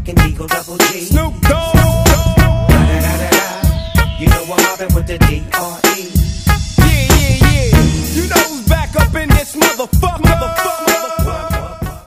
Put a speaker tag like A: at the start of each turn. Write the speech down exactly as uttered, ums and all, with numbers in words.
A: motherfucking Eagle Double G.
B: Snoop Dogg.
A: You know I'm mobbing with the D R E.
B: Yeah, yeah, yeah. You know who's back up in this motherfucker. motherfucker.